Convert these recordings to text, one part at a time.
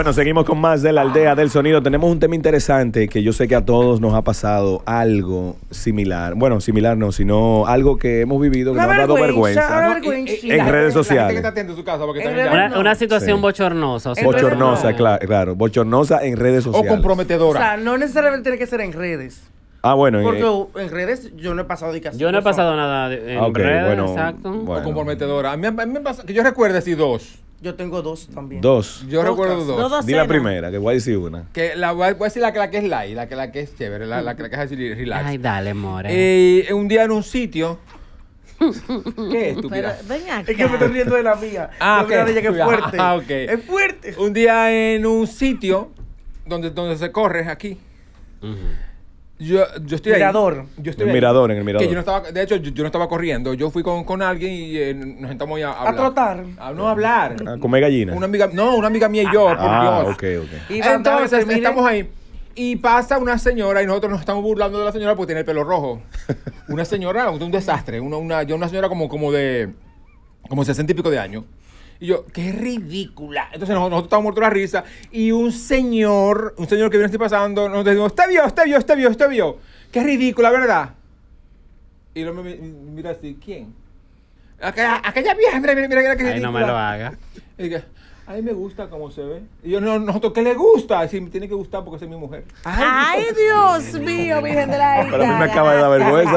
Bueno, seguimos con más de la aldea del sonido. Tenemos un tema interesante que yo sé que a todos nos ha pasado algo similar. Bueno, similar no, sino algo que hemos vivido que nos ha dado vergüenza en redes sociales. Una situación bochornosa. Bochornosa, claro. Bochornosa en redes sociales. O comprometedora. O sea, no necesariamente tiene que ser en redes. Ah, bueno. Porque en redes yo no he pasado de casi. Yo no he pasado nada en redes, bueno, exacto. Bueno. O comprometedora. A mí me pasa que yo recuerdo así dos. Yo tengo dos también. Dos. Yo recuerdo dos. Di la primera, que voy a decir una. Que voy a decir la que es light, la que es chévere, la que es así relax. Ay, dale, more. Un día en un sitio. ¿Qué es, estúpida? Ven acá. Es que me estoy riendo de la mía. La mía de ella que es fuerte. Ok. Es fuerte. Un día en un sitio donde se corre aquí. Yo estoy Mirador. ahí. Yo estoy En ahí. Mirador, en el Mirador. Que yo no estaba, de hecho, yo no estaba corriendo. Yo fui con alguien y nos sentamos ahí a hablar. A trotar. No a hablar. A comer gallina. Una amiga mía y yo, por Dios. Ok. Y Entonces, estamos ahí. Y pasa una señora y nosotros nos estamos burlando de la señora porque tiene el pelo rojo. Una señora, un desastre. Una señora como de 60 y pico de años. Y yo, qué ridícula. Entonces nosotros estábamos muertos de la risa. Y un señor que viene así pasando, nos dijo, usted vio. Qué ridícula, ¿verdad? Y luego me mira así, ¿quién? Aquella vieja, mira qué ridícula. Ay, no me lo haga. Y dije, a mí me gusta cómo se ve. Y yo, nosotros, ¿qué le gusta? Sí, me tiene que gustar porque esa es mi mujer. Ay, Dios mío, Virgen de la Isla. Pero a mí me acaba de dar vergüenza.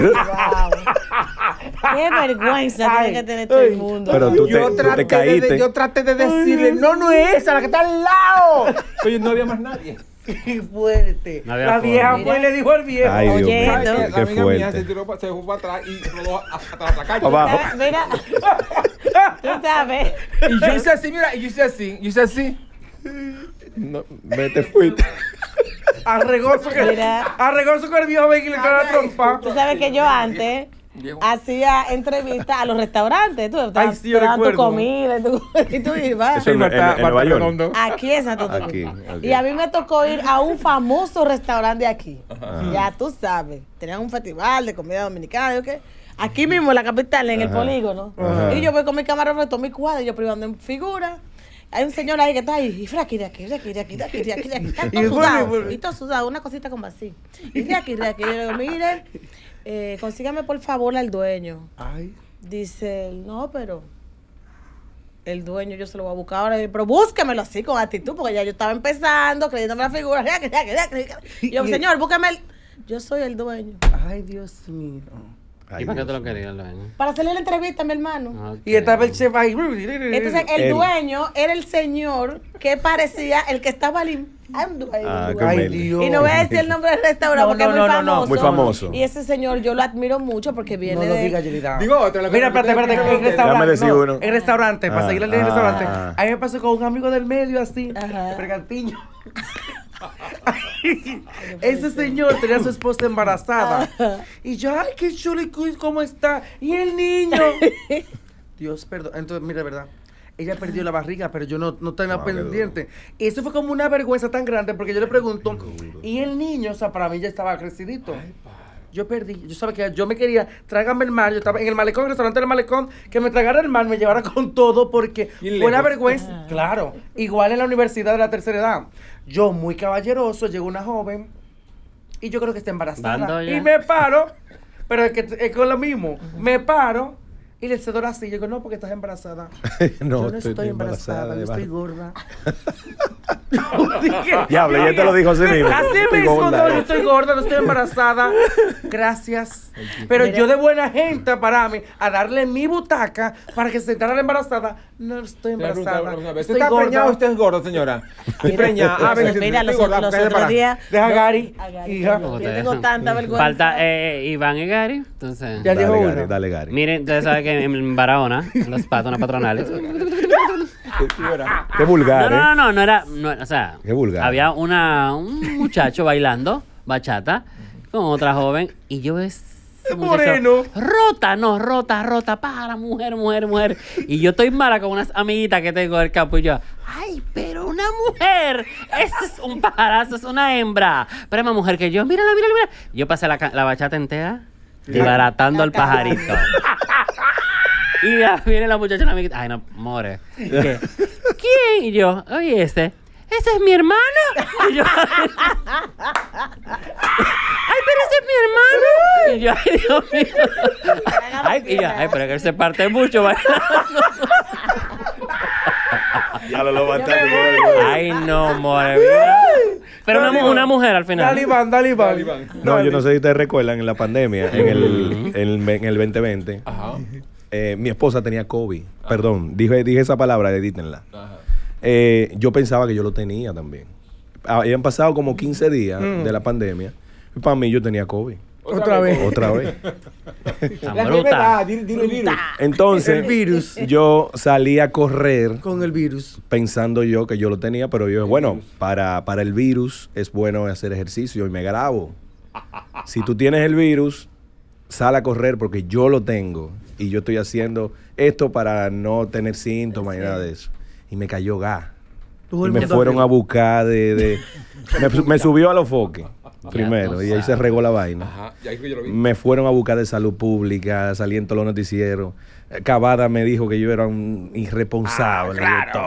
Qué vergüenza tiene que tener todo el mundo. Pero tú te caíste. Yo traté de decirle, no es esa, la que está al lado. Pero no había más nadie. Qué fuerte. No había La forma. vieja fue y le dijo al viejo. Ay, Dios Oye, mío, ¿no? La qué amiga mía fuerte. se fue para atrás y rodó hasta la calle. Para abajo. Mira, tú sabes. Y yo hice así, mira, y yo hice así. No, vete, fuiste. Arregoso que el viejo ve que le cae la trompa. Tú sabes que yo antes hacía entrevistas a los restaurantes. Tú Ay, sí, yo te daban tu recuerdo. comida y tú ibas. Eso en Nueva York. Aquí en Santo Domingo. Aquí, ok. Y a mí me tocó ir a un famoso restaurante de aquí. Ya tú sabes. Tenían un festival de comida dominicana. ¿Okay? Aquí mismo en la capital, en el polígono. Ajá. Y yo voy con mi camarógrafo, todo mi cuadro, y yo privando en figura. Hay un señor ahí que está ahí, y fraki, de aquí. Está todo sudado. Y todo sudado, una cosita como así. Y de aquí. Yo le digo, mire, consígame por favor al dueño. Ay. Dice él, no, pero el dueño yo se lo voy a buscar ahora. Pero búsquemelo así con actitud, porque ya yo estaba empezando, creyéndome la figura. Y yo, señor, búsqueme el... Yo soy el dueño. Ay, Dios mío. ¿Y para qué te lo querías, dueño? Para hacerle la entrevista a mi hermano. Ok. Y estaba el chef ahí. Entonces, el dueño era el señor que parecía el que estaba limpiando ahí. Ah, el con lugar. él. Dios. Y no voy a decir el nombre del restaurante porque es muy famoso. Muy famoso. Y ese señor yo lo admiro mucho porque No viene lo de... digas, Yelida. Digo otra. Mira, espérate. En Déjame decir restaurante. No, uno. en restaurante, para seguir el de restaurante. Ah. A mí me pasó con un amigo del medio así, Ajá. de Bergantiño. Ese señor tenía a su esposa embarazada. Y yo, ay, qué chulo, y ¿cómo está? Y el niño. Dios, perdón. Entonces, mira, verdad. Ella perdió la barriga, pero yo no tenía pendiente. Y eso fue como una vergüenza tan grande porque yo le pregunto, y el niño, o sea, para mí ya estaba crecidito. Yo perdí, yo sabía que yo me quería, tráigame el mar, yo estaba en el malecón, el restaurante del malecón, que me tragara el mar, me llevara con todo, porque fue una vergüenza. Claro, igual en la universidad de la tercera edad. Yo, muy caballeroso, llegó una joven, y yo creo que está embarazada. Bando ya. Y me paro, pero es con lo mismo, me paro, y le cedo así, yo digo, no, porque estás embarazada. No, Yo no estoy embarazada, yo estoy gorda. Diablo, ya te lo dijo así mismo. Así Estoy mismo, gorda. no, yo estoy gorda, no estoy embarazada. Gracias. Pero yo de buena gente a pararme a darle mi butaca para que se sentara la embarazada. No estoy embarazada. ¿Usted Estoy está preñada o gorda. usted es gordo, señora? Estoy preñada. Mira, los otros días... Deja a Gary. A Gary. Hija. Yo tengo tanta vergüenza. Falta Iván y Gary. Entonces, Ya dijo Dale, uno. Gary, dale, Gary. miren, ustedes saben que en Barahona, en las patronas patronales. Qué vulgar, No era, o sea, Qué vulgar. había un muchacho bailando bachata con otra joven y yo ves moreno. rota, para, mujer. Y yo estoy mala con unas amiguitas que tengo del campo y yo, ay, pero una mujer, ese es un pajarazo, es una hembra. Pero es más mujer que yo, mírala. Yo pasé la bachata entera desbaratando al pajarito. Y ya viene la muchacha, la amiguita, ay, no, more. ¿Qué? ¿Quién? Y yo, oye, ¿ese es mi hermano? Y yo, ay, pero ese es mi hermano. Y yo, ay, Dios mío. Ay, pero que él se parte mucho bailando. Ya lo levantaste. Ay, no, more, mira. Pero una mujer al final. Dale, Iván. No, yo no sé si ustedes recuerdan en la pandemia, en el 2020, mi esposa tenía COVID. Perdón, dije esa palabra, edítenla. Yo pensaba que yo lo tenía también. Habían pasado como 15 días de la pandemia. Y para mí yo tenía COVID. Otra vez. Tan bruta. Dile el virus. Entonces, El virus. yo salí a correr Con el virus. pensando yo que yo lo tenía, pero yo, bueno, para el virus es bueno hacer ejercicio y me grabo. Si tú tienes el virus, sal a correr porque yo lo tengo y yo estoy haciendo esto para no tener síntomas y nada de eso. Y me cayó gas. Y me fueron a buscar me subió a los foques primero y ahí se regó la vaina. Ajá, y ahí yo lo vi. Me fueron a buscar de salud pública, salí en todos los noticieros. Cavada me dijo que yo era un irresponsable.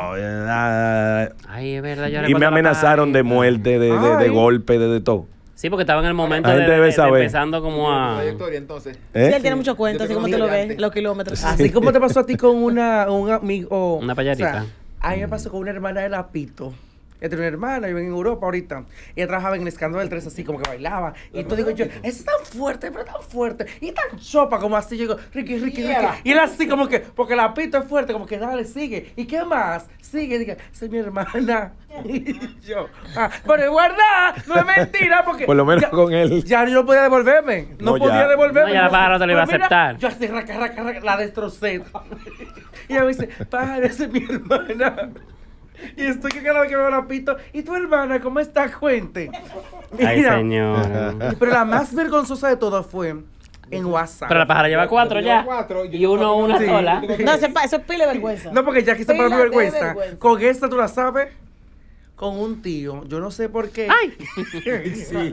Ay, es verdad. Y me amenazaron de muerte, de golpe, de todo. Sí, porque estaba en el momento La gente debe saber. empezando como a... Trayectoria, entonces. Sí, él tiene mucho cuento, así como te lo ves, los kilómetros. Así como te pasó a ti con un amigo. Una payarita. A mí me pasó con una hermana de Lapito. Ella tenía una hermana, vive en Europa ahorita. Ella trabajaba en el Escándalo del 3, así como que bailaba. Y tú digo yo, es tan fuerte, pero tan fuerte. Y tan chopa como así. Yo digo, Ricky. Y él así como que, porque Lapito es fuerte, como que dale, sigue. ¿Y qué más? Sigue, diga, esa es mi hermana. Y yo, pero es verdad, no es mentira, porque. Por lo menos con él. Ya yo no podía devolverme. No, No, podía ya. devolverme. No, ya la pájara no te lo iba a Pero mira, aceptar. Yo así, raca, la destrocé. Y ella me dice, pájaro, esa es mi hermana. Y estoy que cada vez que veo a Lapito, ¿y tu hermana cómo está? Cuente. Ay, Mira, señor. pero la más vergonzosa de todas fue en WhatsApp. Pero la pájara lleva 4 ya. Y uno una Sí. sola. No, eso es pile de vergüenza. No, porque ya quise para mi Pila de vergüenza. vergüenza. Con esta, tú la sabes, con un tío. Yo no sé por qué. ¡Ay! Sí.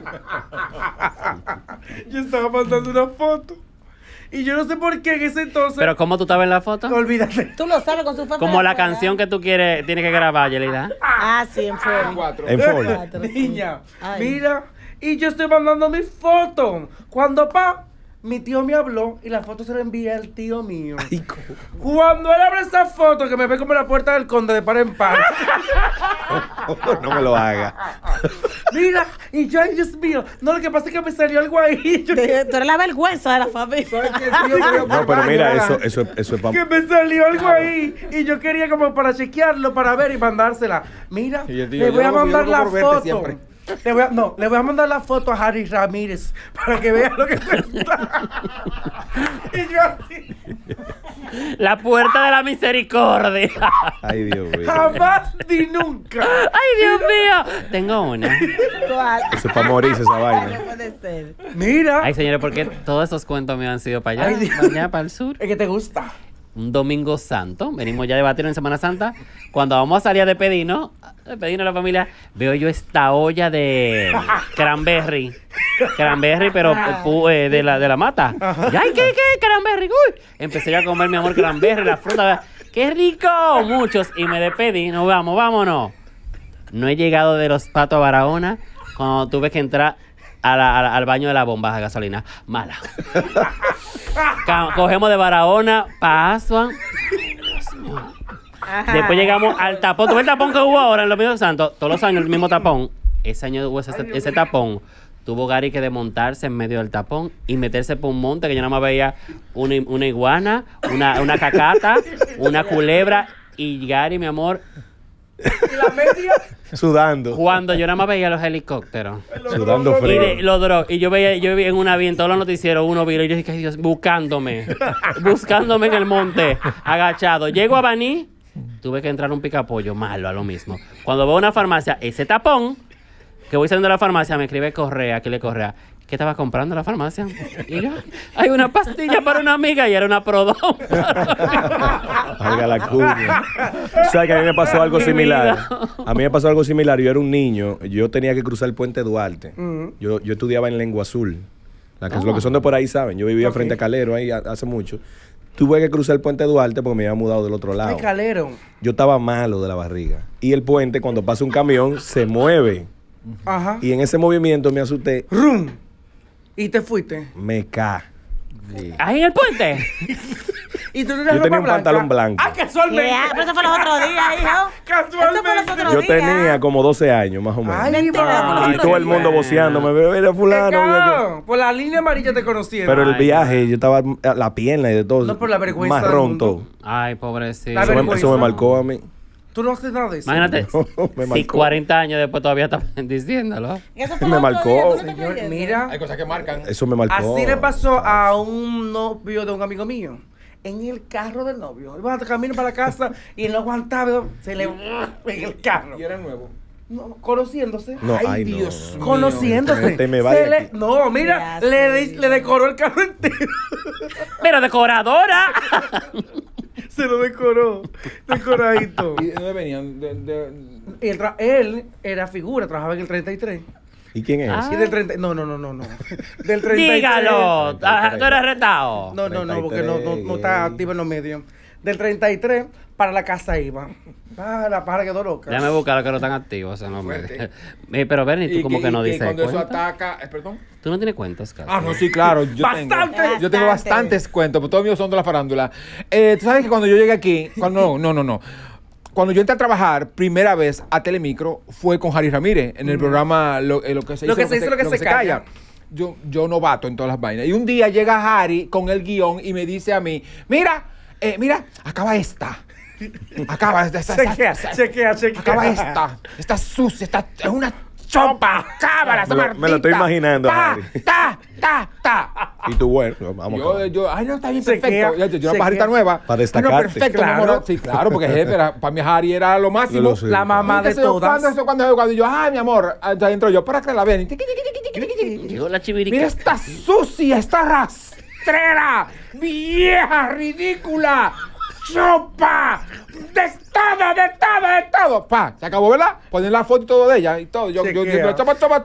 Yo estaba mandando una foto. Y yo no sé por qué en ese entonces. Pero ¿cómo tú estabas en la foto? Olvídate. Tú lo sabes con su foto. Como la canción que tú quieres, tienes que grabar, Yelida. Ah, sí, en Foley. 4. En folio. Cuatro. Niña, Ay. mira. Y yo estoy mandando mi foto. Cuando mi tío me habló y la foto se la envié al tío mío. Cuando él abre esa foto que me ve como en la puerta del conde de par en par. No me lo haga. Mira, y yo, ay Dios mío. No, lo que pasa es que me salió algo ahí. Yo, Tú eres la vergüenza de la familia. No, pero mira, eso es que para... me salió algo ahí. Y yo quería como para chequearlo, para ver y mandársela. Mira, Y el tío, le voy yo a lo- yo mandar lo la por verte foto. siempre. Le voy a mandar la foto a Harry Ramírez para que vea lo que está. Y yo así, La puerta de la misericordia. Ay, Dios mío. jamás ni nunca. Ay, Dios mío. Tengo una. ¿Cuál? Eso es para morirse esa No vaina. puede ser. Mira, Ay, señores, ¿por qué todos esos cuentos me han sido para allá? Ay, Dios. Para allá, para el sur. es que te gusta. Un domingo santo. Venimos ya a debatir en Semana Santa. Cuando vamos a salir de Pedino a la familia, veo yo esta olla de cranberry. Cranberry, pero de la mata. Y, ay, ¿qué? Cranberry. Uy. Empecé yo a comer, mi amor, cranberry, la fruta. ¡Qué rico! Muchos. Y me despedí. Nos vamos, vámonos. No he llegado de Los Patos a Barahona cuando tuve que entrar al baño de la bomba de gasolina. Mala. Cogemos de Barahona para Aswan. Después llegamos al tapón. ¿Tú ves el tapón que hubo ahora en los Domingos Santos? Todos los años el mismo tapón. Ese año hubo ese tapón. Tuvo Gary que desmontarse en medio del tapón y meterse por un monte que yo nada más veía una iguana, una cacata, una culebra y Gary, mi amor, La media. Sudando. cuando yo nada más veía los helicópteros. Sudando Y, frío. los drones. Y yo vi en un avión, todos los noticieros, uno vino y yo dije, ay Dios, buscándome en el monte, agachado. Llego a Baní, tuve que entrar a un picapollo, malo a lo mismo. Cuando veo una farmacia, ese tapón, que voy saliendo de la farmacia, me escribe Correa, que le Correa. ¿Qué estaba comprando en la farmacia? Y yo, hay una pastilla para una amiga y era una Prodón. Valga la cuña. O sea que a mí me pasó algo Mi similar. vida. A mí me pasó algo similar. Yo era un niño. Yo tenía que cruzar el puente Duarte. Yo estudiaba en Lengua Azul. Lo que son de por ahí saben. Yo vivía frente a Calero ahí hace mucho. tuve que cruzar el puente Duarte porque me había mudado del otro lado. Ay, Calero. Yo estaba malo de la barriga. Y el puente, cuando pasa un camión, se mueve. Ajá. Y en ese movimiento me asusté. ¡Rum! Y te fuiste. Me ca. Sí. ¿Ahí en el puente? Y tú Yo tenía un pantalón blanco. Ah, casualmente. Pero eso fue los otros días, hijo. Casualmente. Eso fue los otros Yo días. tenía como 12 años, más o menos. Ay, Mentira, va. Y todo el mundo voceándome. Mira, fulano. Pecado. Por la línea amarilla te conocieron. Pero el Ay, viaje, yo estaba la pierna y de todo. No, por la vergüenza del marrón mundo. todo. Ay, pobrecito. La Eso me vergüenza. marcó a mí. Tú no haces nada de eso. Imagínate, Me si marcó. 40 años después todavía estás diciéndolo. Eso fue Me los otros marcó. días, ¿tú no te Señor, creyendo? mira. Hay cosas que marcan. Eso me marcó. Así le pasó a un novio de un amigo mío. En el carro del novio. Iba camino para la casa y él no aguantaba. Se le en el carro. Y era nuevo. No, conociéndose. No, Ay, ay, Dios no, mío. Conociéndose. Te me vaya Se le- aquí. no, mira, Qué le decoró el carro entero. Pero decoradora. Se lo decoró. Decoradito. ¿Y de dónde venían? Él era figura, trabajaba en el 33. ¿Y quién es? Ah. Y del 30. No. Del 33. Dígalo. Ah, tú eres retado. No, porque no está activo en los medios. Del 33 para la casa iba. Ah, la pájara quedó loca. Déjame buscar a los que no están activos en los Fuerte. medios. Pero Bernie, tú como que no dices cuando eso cuenta. ataca... perdón. Tú no tienes cuentos, casi. Ah, no, sí, claro. ¡Bastante! Yo tengo bastantes cuentos, pero todos míos son de la farándula. Tú sabes que cuando yo llegué aquí... No. Cuando yo entré a trabajar, primera vez a Telemicro, fue con Harry Ramírez, en el programa Lo que se hizo, lo que se calla. Yo novato en todas las vainas. Y un día llega Harry con el guión y me dice a mí, mira, acaba esta. Acaba esta. Chequea. Acaba esta. Está sucia, es una chopa. Cámara, esa Me lo estoy Martita. imaginando, Harry. Ta. Y tú, bueno, vamos a acabar. Ay, no, está bien, Chequea, perfecto. Yo una chequea. pajarita nueva. Para No, destacarte. perfecto, Claro. mi amor. Sí, claro, porque jefe, para mí Harry era lo máximo. Yo lo sé. La mamá de Entonces, todas. Cuando yo, ay, mi amor, entonces entro yo, para que la vean. Llegó la chivirica. Mira, está sucia, está rastrera, vieja, ridícula, chopa, de todo. Pa, se acabó, ¿verdad? Ponen la foto y todo de ella y todo. Yo chopa, todo.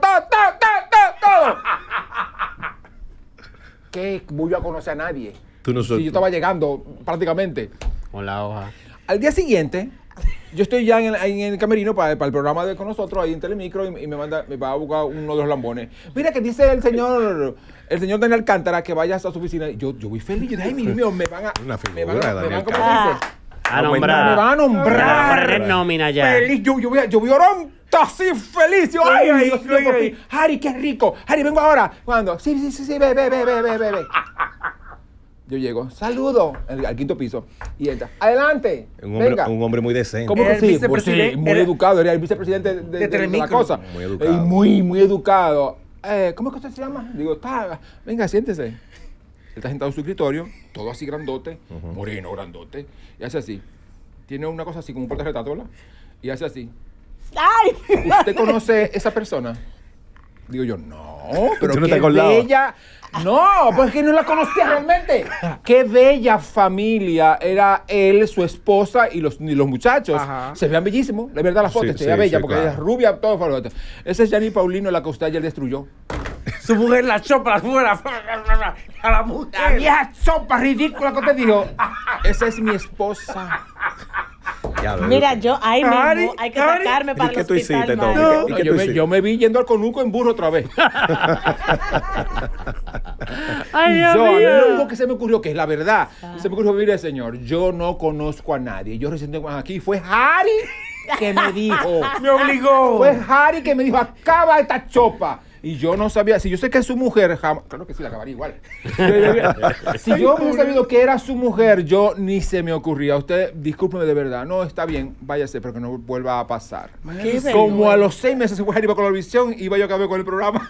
¿Qué? Voy a conocer a nadie. Tú no Si sos- yo estaba llegando prácticamente. Con la hoja. Al día siguiente, yo estoy ya en el camerino para el programa con nosotros, ahí en Telemicro, y me va a buscar uno de los lambones. Mira que dice el señor Daniel Alcántara que vayas a su oficina. Yo voy feliz. Yo dije, ay, Dios mío, me van a... Una me van figura, a- me Daniel van, ¿cómo se Alcántara. dice? A Me nombrar. van a nombrar. Me van a poner nómina ya. Feliz, yo voy oronto así feliz. Yo, ay, Dios mío, por fin. Harry, qué rico. Harry, vengo ahora. ¿Cuándo? Sí, ve. Yo llego, saludo al quinto piso y entra. Adelante. Venga. Un hombre muy decente. ¿Cómo Era que el sí? vicepresidente- Pues sí, muy era- educado, era el vicepresidente de la Telemicro. cosa. Muy educado. Y muy educado. ¿Cómo es que usted se llama? Digo, venga, siéntese. Él está sentado en su escritorio, todo así grandote, moreno, grandote, y hace así. Tiene una cosa así como un portarretrato, ¿verdad? Y hace así. ¡Ay! ¿Usted conoce esa persona? Digo yo, no, pero ¿Tú no te qué acordabas? bella. No, pues que no la conocía realmente. Qué bella familia era él, su esposa y los muchachos. Ajá. Se veían bellísimos, la verdad, la foto Sí, se veía sí, bella sí, porque claro. ella es rubia, todo fue lo otro. Esa es Janine Paulino, la que usted ayer destruyó. Su mujer la chopa fuera. A la mujer. La vieja sopa ridícula que usted dijo. Esa es mi esposa. Ya, bebé. Mira, yo ahí mismo Harry, hay que Harry. sacarme para ¿Y el qué tú hospital. hiciste, madre. Tommy? ¿Y qué tú Yo hiciste? me vi yendo al conuco en burro otra vez. Ay, Y Dios yo, a mí mío. lo único que se me ocurrió, que es la verdad, se me ocurrió, mire, señor, yo no conozco a nadie. Yo recién tengo aquí, fue Harry que me dijo. Me obligó. Fue Harry que me dijo, acaba esta chopa. Y yo no sabía, si yo sé que es su mujer, claro que sí, la acabaría igual. Si yo hubiera sabido que era su mujer, yo ni se me ocurría. Usted, discúlpeme de verdad, no, está bien, váyase, pero que no vuelva a pasar. Qué Como a vergüenza. los 6 meses se fue Harry para Colorvisión, iba yo a acabar con el programa.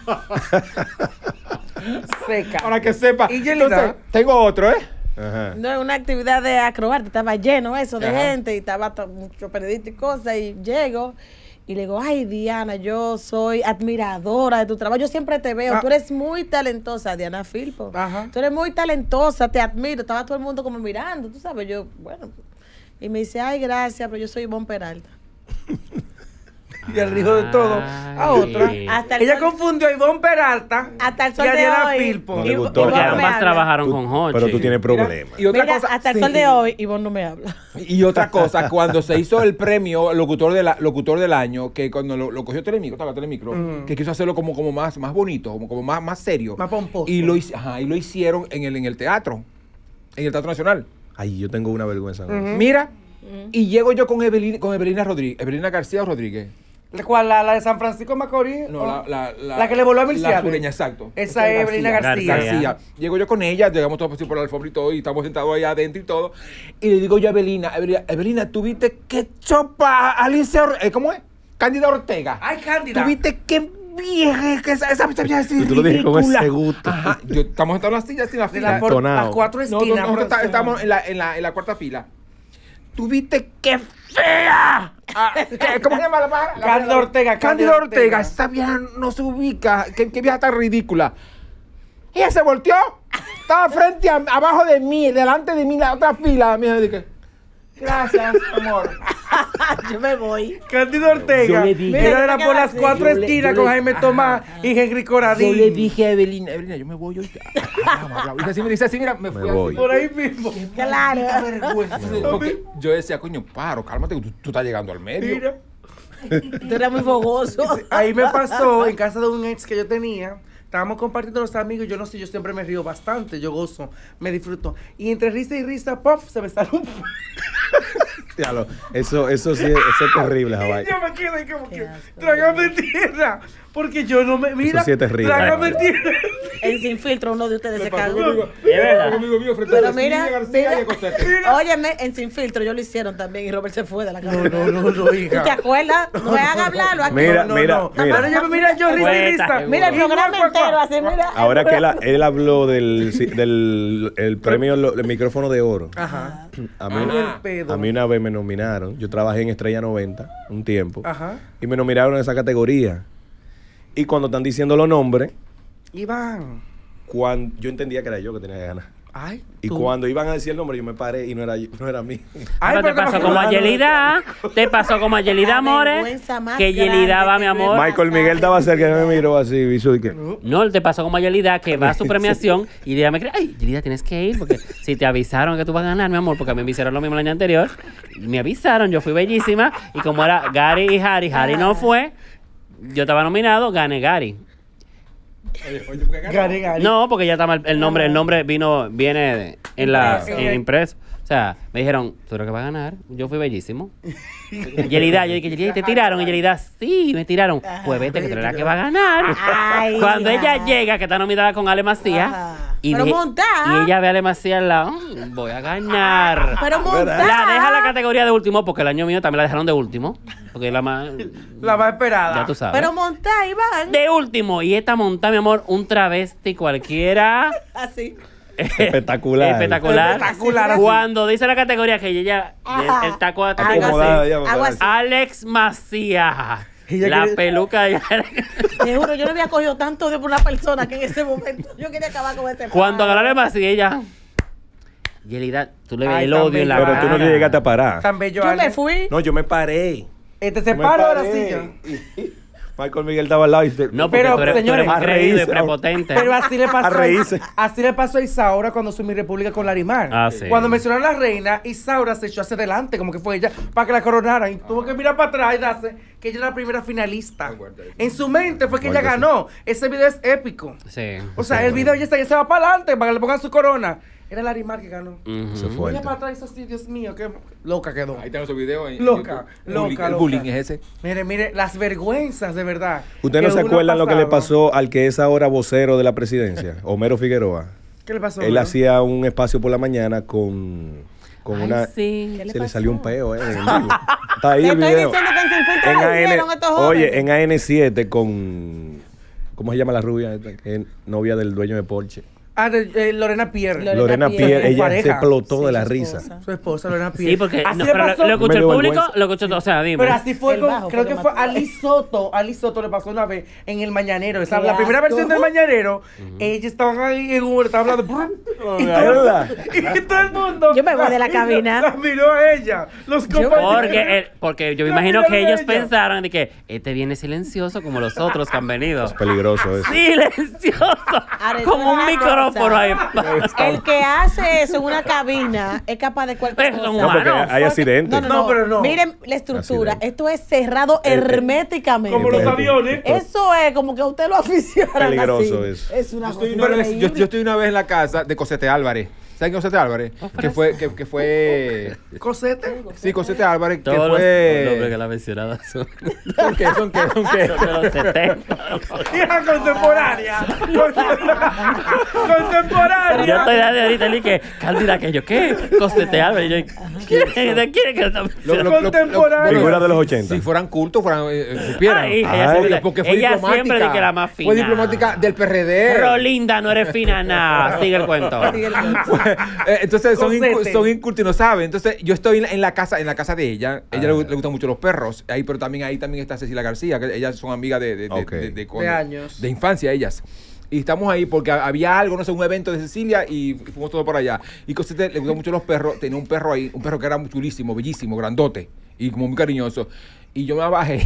Seca. Para que sepa. Y Yelida. Entonces, tengo otro, ¿eh? Ajá. No, en una actividad de acrobata, estaba lleno eso de Ajá. gente y estaba mucho periodista y cosas y llego y le digo, ay Diana, yo soy admiradora de tu trabajo, yo siempre te veo, Ah. tú eres muy talentosa, Diana Filpo, Ajá. tú eres muy talentosa, te admiro, estaba todo el mundo como mirando, tú sabes, yo, bueno, y me dice, ay gracias, pero yo soy Ivonne Peralta. y al hijo de todo a otra. Ella confundió a Ivonne Peralta hasta el sol y a Ariana de hoy. Filpo. No le gustó. Porque Ivonne no me ambas habla. trabajaron con Hochi. Pero tú tienes problemas. Y otra Mira, cosa, hasta el sí. sol de hoy, Ivonne no me habla. Y otra cosa, cuando se hizo el premio locutor del año, que cuando lo cogió Telemicro, estaba Telemicro, que quiso hacerlo como más bonito, como más serio. Más pomposo. Y lo hicieron en el teatro, en el Teatro Nacional. Ay, yo tengo una vergüenza. ¿No? Mira, y llego yo con Evelina Rodríguez, Evelina García Rodríguez. ¿Cuál? ¿La de San Francisco de Macorís? No, ¿O? la La que le voló a Milciade. La sureña, exacto. Esa es Evelina García. García. Llego yo con ella, llegamos todos así por la alfombra y todo, y estamos sentados ahí adentro y todo. Y le digo yo a Evelina, ¿tú viste qué chopa Alicia ¿cómo es? Cándida Ortega. Ay, Cándida. ¿Tú viste qué vieja que esa vieja así Y tú lo dijiste con ridícula? ese gusto. Ajá. Estamos sentados en las sillas, así en la De fila. Entonado. las cuatro No, esquinas. nosotros estamos en la cuarta fila. ¿Tú viste qué fea? ¿Cómo se llama la pájara? Cándida Ortega. Cándida Ortega. Esa vieja no se ubica. ¿Qué vieja tan ridícula? Ella se volteó. Estaba abajo de mí, delante de mí, la otra fila. Mira, dije, gracias, amor. Yo me voy. Cándido Ortega. Yo le dije- Era por las cuatro Yo le- esquinas yo con le- Jaime Tomás y Henry Coradín. Yo le dije a Evelina, yo me voy hoy. Dice así, mira, me fui voy. así. Por ahí mismo. Claro. Vergüenza. Porque yo decía, coño, paro, cálmate, tú estás llegando al medio. Mira. Tú eras muy fogoso. Ahí me pasó en casa de un ex que yo tenía. Estábamos compartiendo los amigos. Yo no sé, yo siempre me río bastante. Yo gozo, me disfruto. Y entre risa y risa, ¡puff! Se me salió un. Diablo, eso sí eso es terrible, Jabay. Yo me quedé como que. Trágame tierra. Porque yo no me. Mira. Eso sí es terrible. Trágame tierra. En Sin Filtro, uno de ustedes se Pasó cagó. conmigo, Es verdad. conmigo mío frente Pero a Cecilia mira, García y a mira. Cosete. Óyeme, en Sin Filtro, yo lo hicieron también y Robert se fue de la casa. No, hija. ¿Tú te acuerdas? No me hagan hablarlo aquí. Mira, No, mira, no. mira. Ahora mira, yo risa y Cuenta, risa. seguro. Mira el Y programa guac, guac, entero guac. así, mira. Ahora que él habló del premio, el micrófono de oro. Ajá. A mí, Ay, el pedo. a mí una vez me nominaron. Yo trabajé en Estrella 90 un tiempo. Ajá. Y me nominaron en esa categoría. Y cuando están diciendo los nombres, Iván. yo entendía que era yo que tenía que ganar. Ay. Y tú. cuando iban a decir el nombre, yo me paré y no era mí. Ay, Pero te pasó como a Yelida. Te pasó como a Yelida, La amores. vergüenza más Que Yelida grande va, mi que amor. me Michael Miguel estaba cerca y me miró así. Hizo de que, No, te pasó como a Yelida, que va a su premiación y ella me cree, ay, Yelida, tienes que ir porque si te avisaron que tú vas a ganar, mi amor, porque a mí me hicieron lo mismo el año anterior, me avisaron, yo fui bellísima y como era Gary y Harry no fue, yo estaba nominado, gané Gary. Gary. No, porque ya estaba el nombre viene en impreso. O sea, me dijeron, tú eres que vas a ganar. Yo fui bellísimo. Yelida, yo dije, Yelida, ¿te tiraron? Y Yelida, sí, me tiraron. Pues vete, que tú eres la que va a ganar. Ay, Cuando hija. ella llega, que está nominada con Ale Macías, Ajá. y, Pero dije- montada. y ella ve a Ale Macías al lado, voy a ganar. Pero La montada. deja la categoría de último, porque el año mío también la dejaron de último. Porque es la más. La más esperada. Ya tú sabes. Pero montada, Iván. De último. Y esta monta, mi amor, un travesti cualquiera. Así. espectacular. Espectacular. Espectacular, así. Cuando dice la categoría que ella, Ajá. el taco de Acomodada ya, Hago así. Alex Macías. Ella La quiere- peluca ya. Te juro, yo no había cogido tanto odio por una persona que en ese momento yo quería acabar con ese Cuando padre. agarró Alex Macías, ella. Yelida, tú le ves Ay, el tan odio en la bello. Pero tú no cara. te llegaste a parar. Tan bello, Yo Ale. me fui. No, yo me paré. Se Yo me paró de la paré. silla. Michael Miguel estaba al lado y se... No, porque Pero, tú eres señores, creído y reírse. prepotente. Pero así le pasó. A reírse. Así le pasó a Isaura cuando su Mi República con Larimar. Ah, sí. Cuando mencionaron a la reina, Isaura se echó hacia adelante, como que fue ella, para que la coronaran. Y tuvo que mirar para atrás y darse que ella era la primera finalista. En su mente fue que ella Fuerte, sí. ganó. Ese video es épico. Sí. O sea, el video ya se va para adelante para que le pongan su corona. Era Larimar que ganó. Ujú. Se fue. Ella para atrás hizo así, Dios mío, qué loca quedó. Ahí están esos videos. en Loca, YouTube. loca, El loca. bullying es ese. Mire, las vergüenzas, de verdad. ¿Ustedes no que se uno acuerdan lo que le pasaba. pasó al que es ahora vocero de la presidencia? Homero Figueroa. ¿Qué le pasó? Él no? hacía un espacio por la mañana con Ay, una... sí. ¿Qué le Se le pasó? salió un peo, en vivo. Está ahí Te el estoy video. diciendo que en Sin Filtro En lo AN, hicieron estos jóvenes. oye, en AN7 con... ¿Cómo se llama la rubia? esta? Que es novia del dueño de Porsche. Lorena Pierre. Lorena Pierre, ella pareja. se explotó Sí, de la su risa. esposa. Su esposa, Lorena Pierre. Sí, porque así no, le pero pasó. lo escuchó Me el dio público, vergüenza. lo escuchó todo. O sea, dime. Pero así fue El con, bajo creo fue que lo fue mató. Ali Soto. Ali Soto le pasó una vez en el Mañanero. Esa, Qué la primera asco. versión del Mañanero, ella estaba ahí en Uber, estaba hablando. y, ¿verdad? y todo el mundo. Yo me voy de la cabina. La miró a ella. Los compañeros. Porque yo me La imagino miró que a ellos ella. pensaron de que este viene silencioso como los otros que han venido. Es peligroso eso. Silencioso. Ahora, Como un una micrófono cosa. ahí. El que hace eso en una cabina es capaz de cualquier Pero cosa. son No, porque humanos. hay accidentes. No, pero no. Miren la estructura. Accidente. Esto es cerrado herméticamente. Como los aviones. Eso es como que usted lo aficionan Peligroso así. eso. Es una Yo cosa estoy una vez, increíble. yo estoy una vez en la casa de Cosete Álvarez. ¿Saben quién es Cosete Álvarez? Que fue... Cosete. Sí, Cosete Álvarez, que Todos los nombres que fue... la mencionada son ¿Son qué? ¿Son qué? ¿Son qué? de los 70. Hija contemporánea. Contemporánea. Yo estoy de ahorita y que Cándida aquello, ¿qué? Costete Álvarez. Y yo, ¿de quién es que está mencionando? Contemporáneo. Figura de los 80. Si fueran cultos, supieran. Ay, ella Ay, siempre- Porque fue ella diplomática. siempre dice que la más fina. Fue diplomática del PRD. Rolinda, no eres fina nada. Sigue el cuento. Entonces Cosete. son incultos y no saben. Entonces yo estoy en la casa de ella. Ella le gustan mucho los perros. Ahí, pero también ahí también está Cecilia García, que ellas son amigas Ok. De años. de infancia ellas. Y estamos ahí porque había algo, no sé, un evento de Cecilia y fuimos todos por allá. Y Cosete le gustan mucho los perros. Tenía un perro ahí, un perro que era muy chulísimo, bellísimo, grandote y como muy cariñoso. Y yo me bajé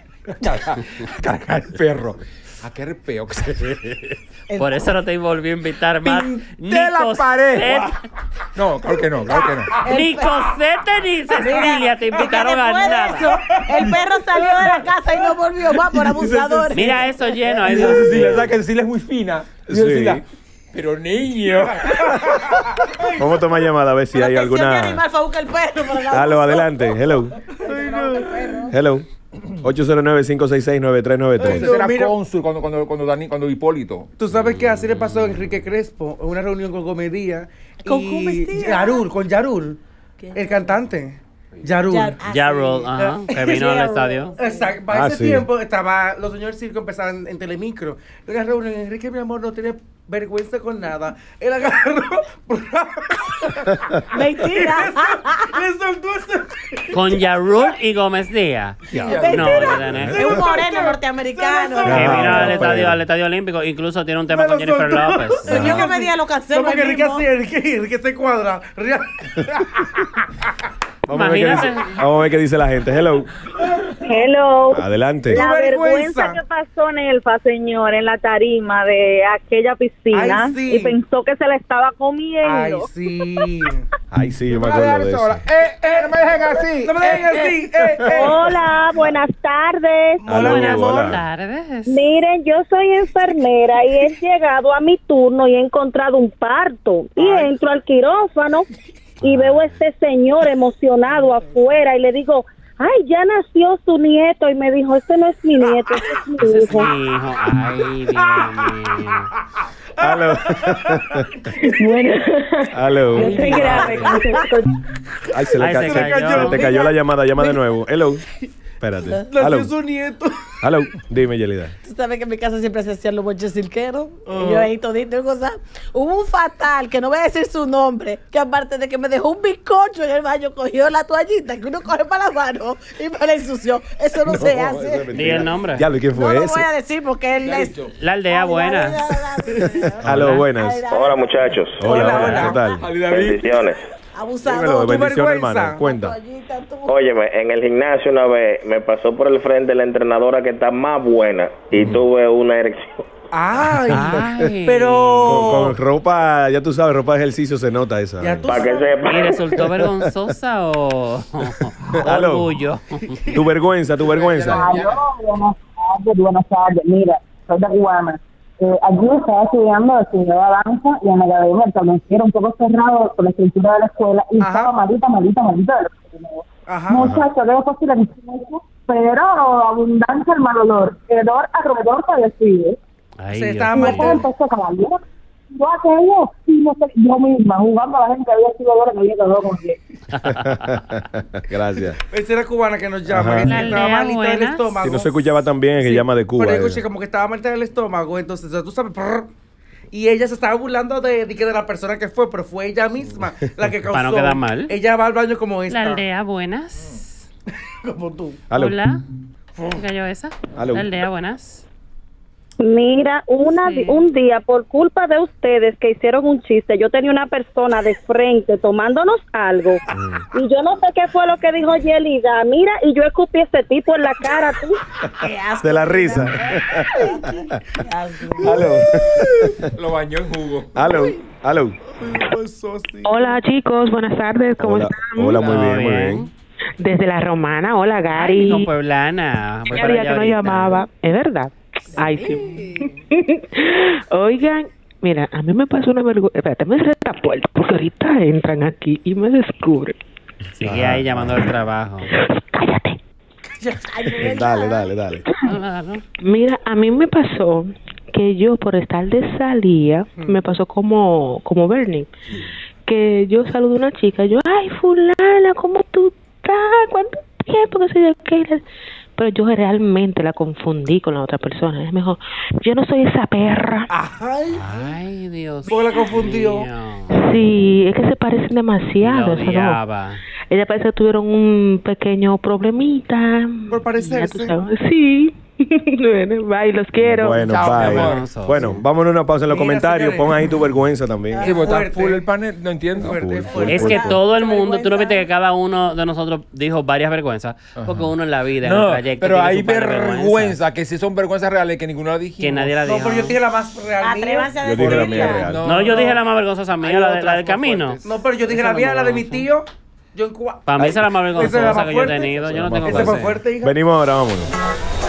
a cargar el perro. A qué repeo que se Por eso no te volví a invitar más. pinté la pared. No, claro que no, claro que no. Ni Cosete ni Cecilia te invitaron a Después de nada. eso, el perro salió de la casa y no volvió más por abusadores. Mira eso lleno. Dice Eso. Cecilia, ¿sabes que Cecilia es muy fina? Dice Sí. Cecilia, pero niño. Vamos a tomar llamada a ver si hay Mi alguna. animal fue a buscar el perro. para la Aló, abusó. adelante. Hello. Hello. 809-566-9393. Ese era Mira. cónsul cuando Hipólito. Tú sabes que así le pasó a Enrique Crespo en una reunión con Gómez Díaz. ¿Con y Gómez Díaz? Yarul, con Yarul, ¿Qué? el cantante. Yarul. Jarrell, ajá, que vino al estadio. Exacto, para Ah, ese sí. tiempo estaba, los señores circo empezaban en Telemicro. En una reunión, Enrique, mi amor, no tiene vergüenza con nada. Él agarró, Mentira. le soltó ese. Con Yarul y Gómez Díaz. No, Es un moreno norteamericano. Se lo Que Ah, vino no, al estadio olímpico. Incluso tiene un tema Me con lo Jennifer soltó. López. Yo que me di a lo canceló No, porque ahí Enrique mismo. así, Enrique se cuadra. Vamos a ver qué Imagínate. dice- vamos a ver qué dice la gente. Hello. Hello. Adelante. La vergüenza. vergüenza que pasó Nelfa, señor, en la tarima de aquella piscina Ay, sí. y pensó que se la estaba Ay, comiendo. sí. Ay, sí, yo me No me acuerdo de dejes eso. sola. No me dejen así. No me dejen así. Hola, buenas tardes. Aló, Buenas hola. tardes. Miren, yo soy enfermera y he llegado a mi turno y he encontrado un parto. Y Ay. entro al quirófano y veo a este señor emocionado afuera y le digo, ay, ya nació su nieto. Y me dijo, este no es mi nieto, este es mi Ese es hijo. mi hijo. Ay, Dios mío. Aló. Bueno, Aló. yo soy grave. Ay, se Ay, se cayó. se te cayó la llamada. Llama de nuevo. Hello. Espérate. Aló. Nació su nieto. Aló. Dime, Yelida. Tú sabes que en mi casa siempre se hacían los bonches cirqueros. Y yo ahí todito y cosas. Hubo un fatal, que no voy a decir su nombre, que aparte de que me dejó un bizcocho en el baño, cogió la toallita que uno coge para la mano y me la ensució. Eso no, se hace. Di el nombre. Ya, ¿quién No fue lo ese? voy a decir porque él es... La aldea buena. Aló, buenas. Hola muchachos, Hola, Hola. ¿qué tal? Ali David. bendiciones. Dímelo, Abusador. bendiciones, vergüenza. hermano. Cuenta. Toallita, tú. Óyeme, en el gimnasio una vez me pasó por el frente la entrenadora que está más buena y tuve una erección. Ay, Ay. pero... Con ropa, ya tú sabes, ropa de ejercicio se nota esa. Ya tú Para que sepa. ¿Y resultó vergonzosa o Aló. orgullo? Tu vergüenza, tu vergüenza. Buenas tardes. Mira, soy de Guama. Aquí estaba estudiando estudié danza y en la academia el tablero era un poco cerrado por la estructura de la escuela y Ajá. estaba malita de los Ajá. muchachos, debo posible pero abundancia el mal olor, hedor alrededor se decide. Ay, Se Dios. estaba Y mal. después empezó caballero. Yo aquello, sí, no sé, yo misma, jugando a la gente había sido ahora que había quedado con que. Gracias. Esa era cubana que nos llama, Ajá. que La estaba aldea malita del buena. estómago. Si no se escuchaba tan bien, es que Sí, llama de Cuba. Pero yo ella. escuché como que estaba malita del estómago, entonces, o sea, tú sabes, prrr, Y ella se estaba burlando de la persona que fue, pero fue ella misma la que causó. Para no quedar mal. Ella va al baño como esta. La aldea, buenas. Como tú. Aló. Hola. ¿Qué cayó esa? Aló. La aldea, buenas. Mira, un día, por culpa de ustedes que hicieron un chiste, yo tenía una persona de frente tomándonos algo y yo no sé qué fue lo que dijo Yelida. Mira, y yo escupí a ese tipo en la cara, tú. Qué asco. De la risa. Aló. Lo bañó en jugo. Aló. Hola chicos, buenas tardes, ¿cómo Hola. están? Hola, muy Todo bien, muy bien. bien. Desde La Romana, hola Ay, Gary. con Pueblana. Voy Ya para día allá que no ahorita. llamaba, es verdad. Ay, sí. Oigan, mira, a mí me pasó una vergüenza. Espérate, me cerré esta puerta porque ahorita entran aquí y me descubren. Sigue ahí llamando al trabajo. Cállate. Dale. Mira, a mí me pasó que yo por estar de salida, me pasó como Bernie, que yo saludo a una chica, yo, ay, fulana, ¿cómo tú estás? ¿Cuánto tiempo? Que sé yo qué. Pero yo realmente la confundí con la otra persona. Es mejor, yo no soy esa perra. Ay, Dios. ¿Cómo la confundió? mío. Sí, es que se parecen Y demasiado. la eso no. odiaba. Ella parece que tuvieron un pequeño problemita. Por parecerse. Ya tú sabes. Sí. Bueno, bye, los quiero. Bueno, Chao, mi bye. amor. Bueno, vámonos a una pausa en los Mira, comentarios. señores. Pon ahí tu vergüenza también. Sí, porque está fuerte. full el panel, no entiendo. Fuerte, Full, fuerte. Es que full. todo el mundo, tú no viste que cada uno de nosotros dijo varias vergüenzas, porque uno en la vida, en el No, trayecto, pero tiene hay su par de vergüenza, que sí son vergüenzas reales que ninguno la dijimos. que nadie la No, dijo. pero yo dije la más real mía. Atrévanse a Yo dije la mía decirla. real. No, yo dije la más vergonzosa mía, Hay la otras del más camino. fuertes. No, pero yo dije Esa la no mía, me la de mi gusta. tío. Yo en Cuba. Para mí esa es la más Esa es la vergonzosa más que yo he fuerte. tenido. Yo no Esa tengo es Ese la fue Sí. fuerte, hija. Venimos ahora, vámonos.